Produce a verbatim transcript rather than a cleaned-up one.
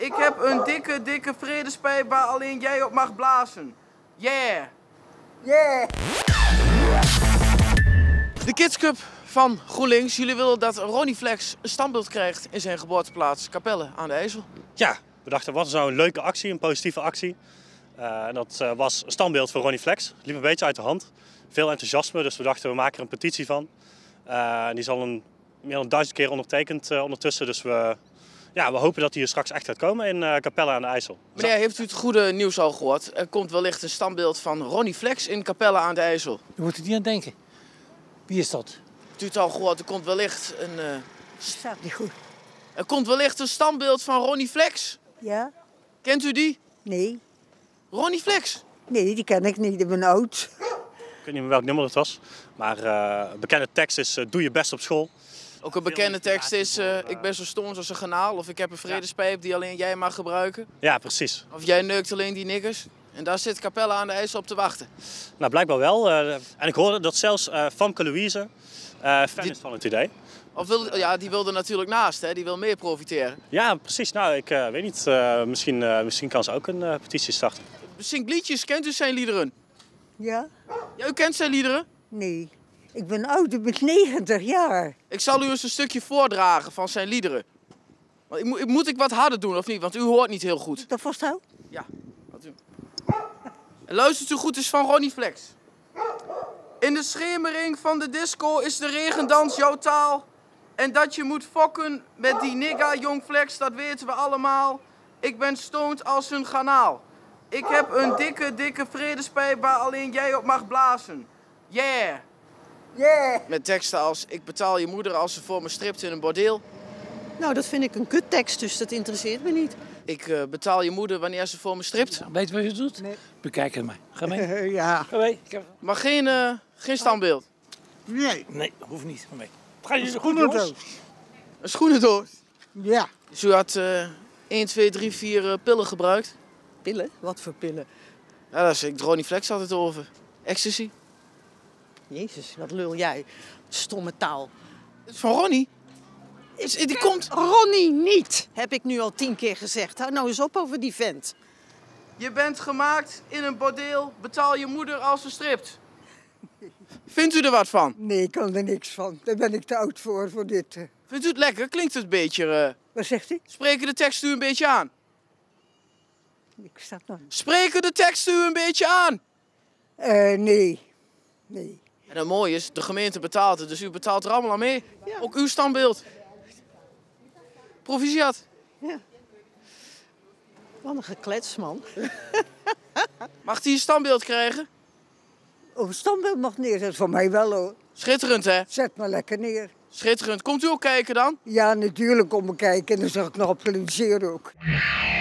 Ik heb een dikke, dikke vredespijp waar alleen jij op mag blazen. Yeah! Yeah! De Kids Cup van GroenLinks. Jullie willen dat Ronnie Flex een standbeeld krijgt in zijn geboorteplaats Capelle aan de IJssel. Ja, we dachten wat is nou een leuke actie, een positieve actie. Uh, en dat uh, was een standbeeld voor Ronnie Flex. Het liep een beetje uit de hand. Veel enthousiasme, dus we dachten we maken er een petitie van. Uh, die is al een, meer dan duizend keer ondertekend uh, ondertussen. Dus we, ja, we hopen dat die er straks echt gaat komen in uh, Capelle aan de IJssel. Meneer, heeft u het goede nieuws al gehoord? Er komt wellicht een standbeeld van Ronnie Flex in Capelle aan de IJssel. Je moet er niet aan denken. Wie is dat? Heeft u het al gehoord? Er komt wellicht een... Uh... Staat niet goed. Er komt wellicht een standbeeld van Ronnie Flex. Ja? Kent u die? Nee. Ronnie Flex? Nee, die ken ik niet. Ik ben oud. Ik weet niet meer welk nummer het was. Maar uh, een bekende tekst is uh, doe je best op school. Ook een bekende tekst is uh, ik ben zo stom als een garnaal. Of ik heb een vredespijp die alleen jij mag gebruiken. Ja, precies. Of jij neukt alleen die niggers. En daar zit Capelle aan de IJssel op te wachten. Nou, blijkbaar wel. Uh, en ik hoorde dat zelfs uh, Famke Louise uh, fan die... is van het idee. Of wil, ja, die wilde natuurlijk naast, hè? Die wil meer profiteren. Ja, precies. Nou, ik uh, weet niet. Uh, misschien, uh, misschien kan ze ook een uh, petitie starten. Zingt liedjes, kent u zijn liederen? Ja? Ja, u kent zijn liederen? Nee. Ik ben oud, ik ben negentig jaar. Ik zal u eens een stukje voordragen van zijn liederen. Ik moet, moet ik wat harder doen of niet? Want u hoort niet heel goed. Dat vasthouden? Ja. Wat u... En luistert u goed, is van Ronnie Flex. In de schemering van de disco is de regendans jouw taal. En dat je moet fokken met die nigga, jong Flex, dat weten we allemaal. Ik ben stoned als een garnaal. Ik heb een dikke, dikke vredespijp waar alleen jij op mag blazen. Yeah! Yeah! Met teksten als ik betaal je moeder als ze voor me stript in een bordeel. Nou, dat vind ik een kuttekst, dus dat interesseert me niet. Ik uh, betaal je moeder wanneer ze voor me stript. Ja, weet je wat je doet? Nee. Bekijk het maar. Ga mee. Uh, ja. Ga mee. Heb... Maar geen, uh, geen standbeeld? Nee. Nee, hoeft niet. Ga mee. Ga je zo goed, jongens? Een schoenendoos? Ja. Dus u had uh, één, twee, drie, vier uh, pillen gebruikt? Pillen? Wat voor pillen? Ja, daar zit Ronnie Flex altijd over. Ecstasy. Jezus, wat lul jij. Stomme taal. Het is van Ronnie? Is, die komt... Ronnie niet, heb ik nu al tien keer gezegd. Hou nou eens op over die vent. Je bent gemaakt in een bordeel, betaal je moeder als ze stript. Vindt u er wat van? Nee, ik kan er niks van. Daar ben ik te oud voor, voor dit. Vindt u het lekker? Klinkt het een beetje... Uh... Wat zegt u? Spreken de teksten u een beetje aan? Ik sta nog. Spreken de teksten u een beetje aan? Uh, nee. Nee. En het mooie is, de gemeente betaalt het, dus u betaalt er allemaal aan mee. Ja. Ook uw standbeeld. Proficiat. Ja. Wat een geklets, man. Mag hij een standbeeld krijgen? Of een standbeeld mag neerzetten, voor mij wel hoor. Schitterend, hè? Zet maar lekker neer. Schitterend. Komt u ook kijken dan? Ja, natuurlijk kom ik kijken en dan zeg ik nog applaudisseren ook.